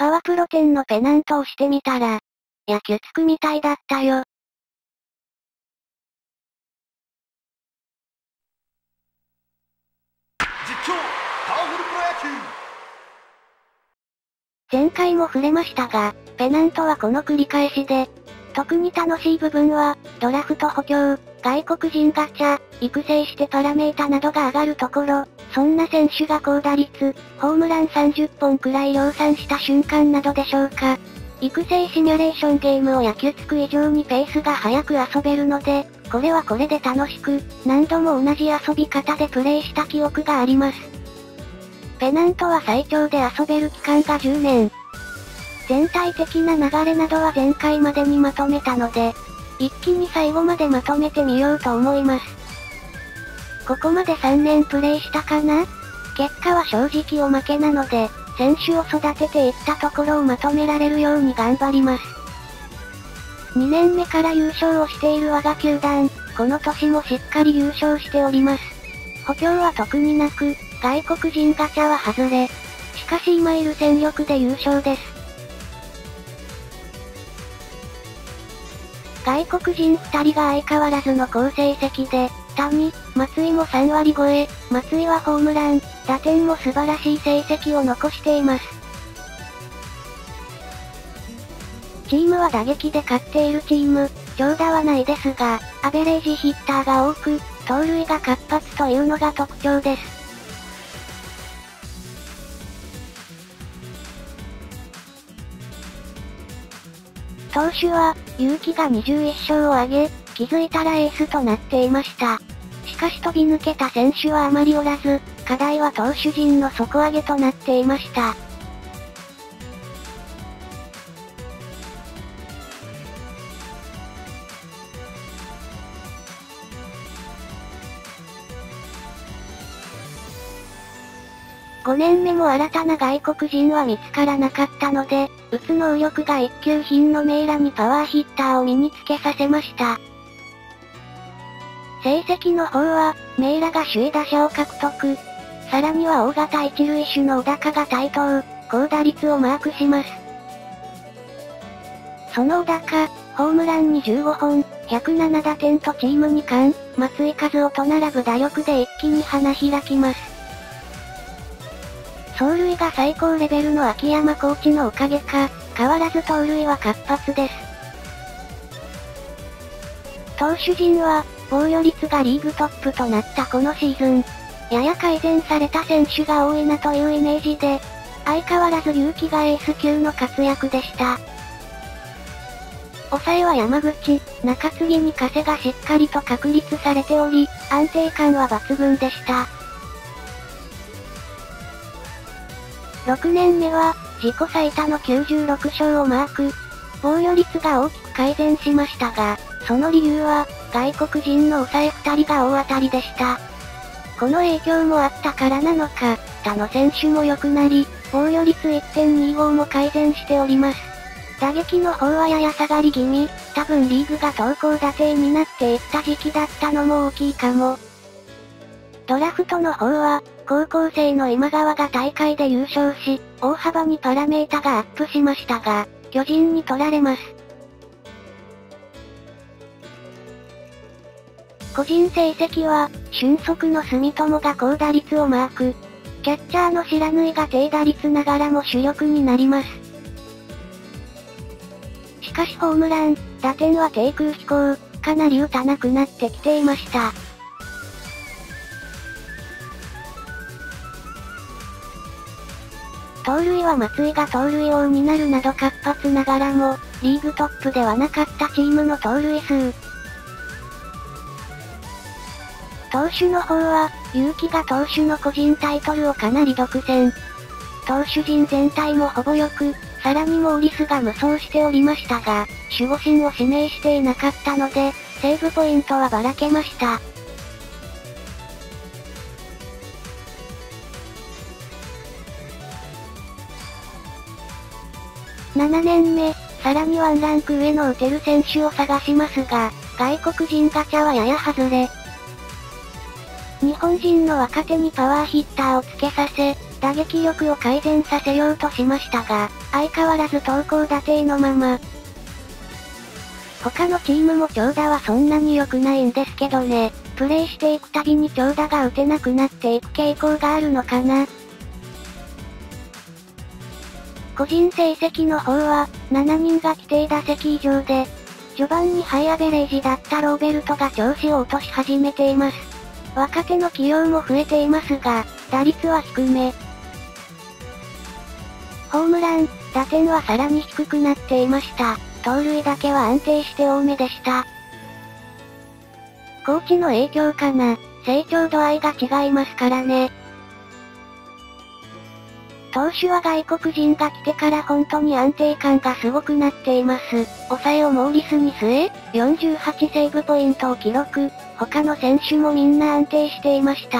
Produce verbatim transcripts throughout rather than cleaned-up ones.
パワプロテンのペナントをしてみたら、野球つくみたいだったよ。 実況、パワフルプロ野球。 前回も触れましたが、ペナントはこの繰り返しで、特に楽しい部分は、ドラフト補強、外国人ガチャ、育成してパラメータなどが上がるところ、そんな選手が高打率、ホームランさんじゅっぽんくらい量産した瞬間などでしょうか。育成シミュレーションゲームを野球つく以上にペースが速く遊べるので、これはこれで楽しく、何度も同じ遊び方でプレイした記憶があります。ペナントは最長で遊べる期間がじゅうねん。全体的な流れなどは前回までにまとめたので、一気に最後までまとめてみようと思います。ここまでさんねんプレイしたかな？結果は正直おまけなので、選手を育てていったところをまとめられるように頑張ります。にねんめから優勝をしている我が球団、この年もしっかり優勝しております。補強は特になく、外国人ガチャは外れ。しかし今いる戦力で優勝です。外国人ふたりが相変わらずの好成績で、谷、松井もさんわり超え、松井はホームラン、打点も素晴らしい成績を残しています。チームは打撃で勝っているチーム、長打はないですが、アベレージヒッターが多く、盗塁が活発というのが特徴です。投手は、勇気がにじゅういっしょうを挙げ、気づいたらエースとなっていました。しかし飛び抜けた選手はあまりおらず、課題は投手陣の底上げとなっていました。ごねんめも新たな外国人は見つからなかったので、打つ能力が一級品のメイラにパワーヒッターを身につけさせました。成績の方は、メイラが首位打者を獲得。さらには大型一塁手の小高が対等、高打率をマークします。その小高、ホームランにじゅうごほん、ひゃくななだてんとチームに冠、松井稼頭と並ぶ打力で一気に花開きます。走塁が最高レベルの秋山コーチのおかげか、変わらず盗塁は活発です。投手陣は、防御率がリーグトップとなったこのシーズン、やや改善された選手が多いなというイメージで、相変わらず勇気がエース級の活躍でした。抑えは山口、中継ぎに加瀬がしっかりと確立されており、安定感は抜群でした。ろくねんめは、自己最多のきゅうじゅうろくしょうをマーク。防御率が大きく改善しましたが、その理由は、外国人の抑えふたりが大当たりでした。この影響もあったからなのか、他の選手も良くなり、防御率 いってんにご も改善しております。打撃の方はやや下がり気味、多分リーグが投高打低になっていった時期だったのも大きいかも。ドラフトの方は、高校生の今川が大会で優勝し、大幅にパラメータがアップしましたが、巨人に取られます。個人成績は、俊足の住友が高打率をマーク。キャッチャーの白縫が低打率ながらも主力になります。しかしホームラン、打点は低空飛行、かなり打たなくなってきていました。盗塁は松井が盗塁王になるなど活発ながらも、リーグトップではなかったチームの盗塁数。投手の方は、勇気が投手の個人タイトルをかなり独占。投手陣全体もほぼ良く、さらにモーリスが無双しておりましたが、守護神を指名していなかったので、セーブポイントはばらけました。ななねんめ、さらにワンランク上の打てる選手を探しますが、外国人ガチャはやや外れ。日本人の若手にパワーヒッターをつけさせ、 打撃力を改善させようとしましたが、相変わらず投高打低のまま。他のチームも長打はそんなに良くないんですけどね。プレイしていくたびに長打が打てなくなっていく傾向があるのかな。個人成績の方は、しちにんが規定打席以上で、序盤にハイアベレージだったローベルトが調子を落とし始めています。若手の起用も増えていますが、打率は低め。ホームラン、打点はさらに低くなっていました。盗塁だけは安定して多めでした。コーチの影響かな。成長度合いが違いますからね。投手は外国人が来てから本当に安定感がすごくなっています。抑えをモーリスに据え、よんじゅうはちセーブポイントを記録。他の選手もみんな安定していました。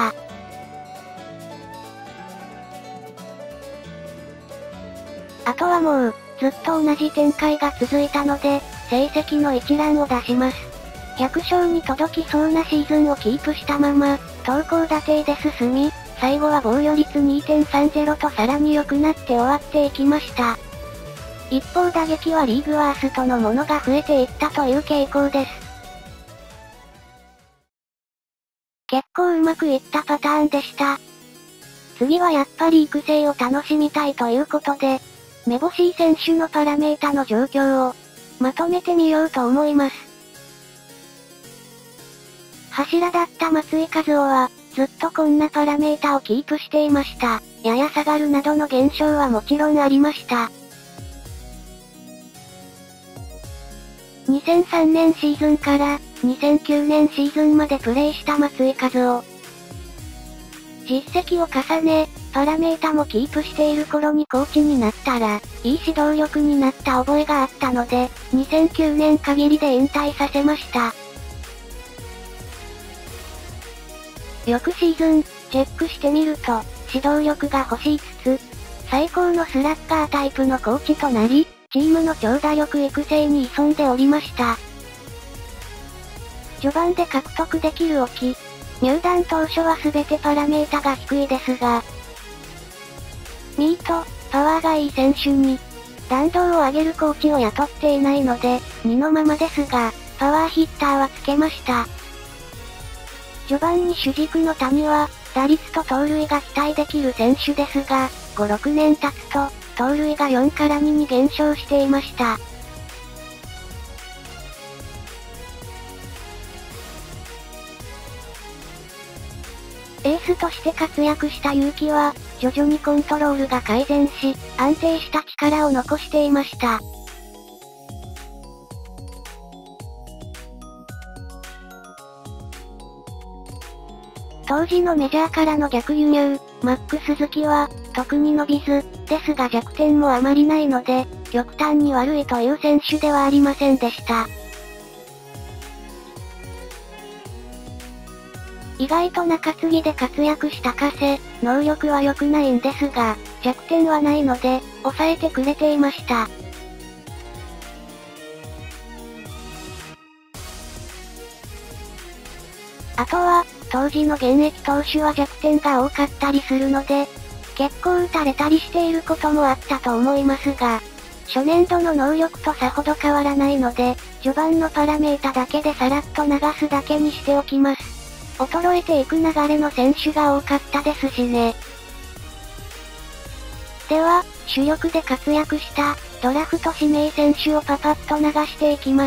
あとはもう、ずっと同じ展開が続いたので、成績の一覧を出します。ひゃく勝に届きそうなシーズンをキープしたまま、投高打低で進み、最後は防御率 にてんさんゼロ とさらに良くなって終わっていきました。一方打撃はリーグワーストのものが増えていったという傾向です。結構うまくいったパターンでした。次はやっぱり育成を楽しみたいということで、めぼしい選手のパラメータの状況を、まとめてみようと思います。柱だった松井一夫は、ずっとこんなパラメータをキープしていました。やや下がるなどの現象はもちろんありました。にせんさんねんシーズンからにせんきゅうねんシーズンまでプレイした松井一夫。実績を重ね、パラメータもキープしている頃にコーチになったら、いい指導力になった覚えがあったので、にせんきゅうねん限りで引退させました。翌シーズン、チェックしてみると、指導力が欲しいつつ、最高のスラッガータイプのコーチとなり、チームの長打力育成に潜んでおりました。序盤で獲得できる置き、入団当初は全てパラメータが低いですが、ミート、パワーがいい選手に、弾道を上げるコーチを雇っていないので、にのままですが、パワーヒッターはつけました。序盤に主軸の谷は、打率と盗塁が期待できる選手ですが、ご、ろくねん経つと、盗塁がよんからにに減少していました。エースとして活躍した勇気は、徐々にコントロールが改善し、安定した力を残していました。当時のメジャーからの逆輸入、マックス鈴木は、特に伸びず、ですが弱点もあまりないので、極端に悪いという選手ではありませんでした。意外と中継ぎで活躍した加瀬、能力は良くないんですが、弱点はないので、抑えてくれていました。あとは、当時の現役投手は弱点が多かったりするので、結構打たれたりしていることもあったと思いますが、初年度の能力とさほど変わらないので、序盤のパラメータだけでさらっと流すだけにしておきます。衰えていく流れの選手が多かったですしね。では、主力で活躍した、ドラフト指名選手をパパッと流していきます。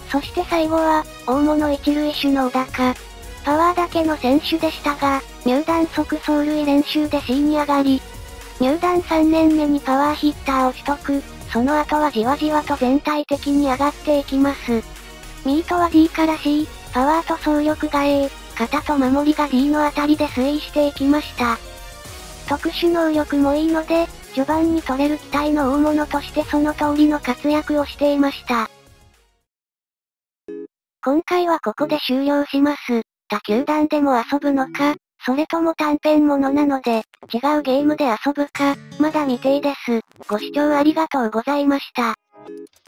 そして最後は、大物一塁手の小高。パワーだけの選手でしたが、入団即走塁練習で C に上がり、入団さんねんめにパワーヒッターを取得、その後はじわじわと全体的に上がっていきます。ミートは D から C、パワーと走力が A、肩と守りが D のあたりで推移していきました。特殊能力もいいので、序盤に取れる期待の大物としてその通りの活躍をしていました。今回はここで終了します。他球団でも遊ぶのか、それとも短編ものなので、違うゲームで遊ぶか、まだ未定です。ご視聴ありがとうございました。